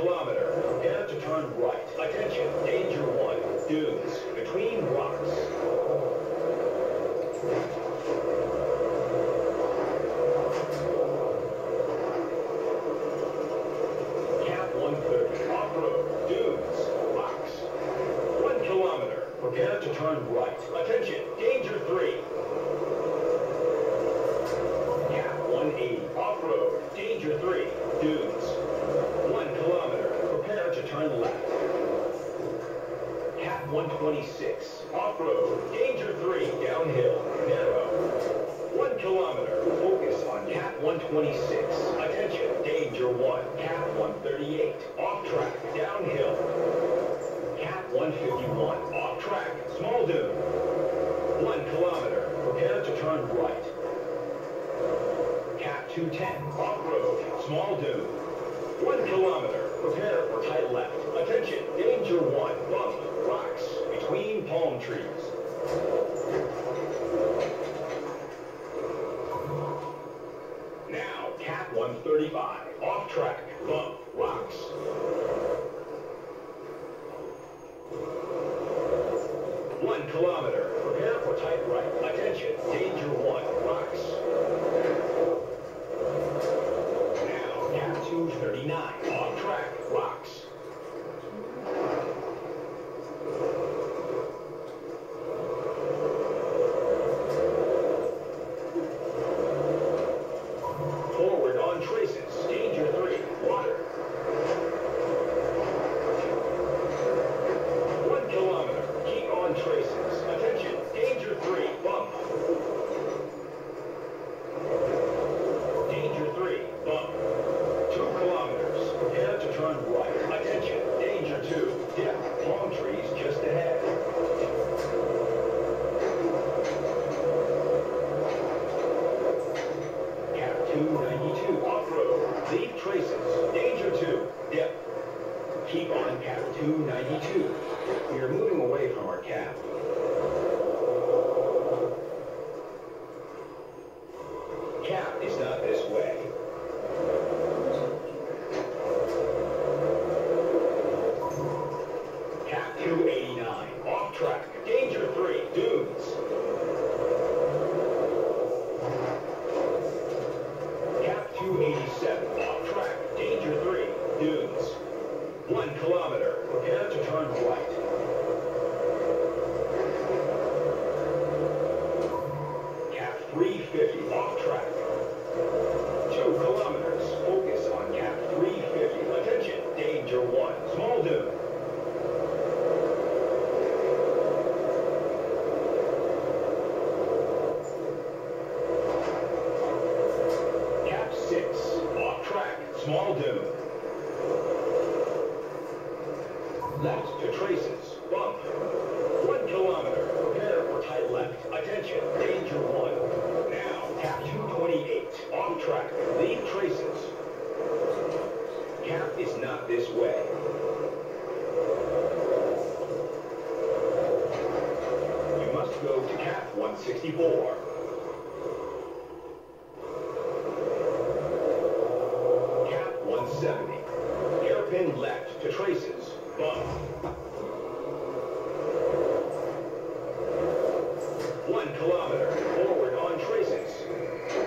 kilometer. Prepare to turn right. Attention, danger one. Dunes, between rocks. Cap 130, off-road, dunes, rocks. 1 kilometer. Prepare to turn right. Attention, danger 3. Cap 180, off-road, danger 3, dunes. 1 kilometer. Prepare to turn left. Cap 126, off-road, danger 3, downhill, narrow. 1 kilometer. Focus on Cap 126. Attention, danger 1. Cap 138, off track, downhill. Cap 151, off track, small dune. 1 kilometer. Prepare to turn right. Cap 210, off-road, small dune. 1 kilometer. Prepare for tight left. Attention, danger 1, bump, rocks, between palm trees. Now, Cap 135, off track, bump, rocks. 1 kilometer. Prepare for tight right. Attention, danger 1, rocks. Now, Cap 239, off track, rocks. Forward on traces, danger 3, water. 1 kilometer. Keep on traces. Attention, danger 3, bump. Danger 3, bump. 2 kilometers. Prepare to turn right. Attention, danger 2, dip. Palm trees just ahead. Cap 292, off-road. Leave traces. Danger 2, dip. Keep on Cap 292. We are moving away from our cap. Cap is not this way. Cap 289, off track, danger 3, dunes. Cap 287, off track, danger 3, dunes. 1 kilometer. Prepare to turn right. Cap 350, off track. 2 kilometers. Focus on Cap 350. Attention, danger 1, small dune. Cap 6, off track, small dune. Left to traces, bump. 1 kilometer. Prepare for tight left. Attention, danger 1. Now, Cap 228, off track. Leave traces. Cap is not this way. You must go to Cap 164. Cap 170. Hairpin left to traces. Bump. 1 kilometer. Forward on traces.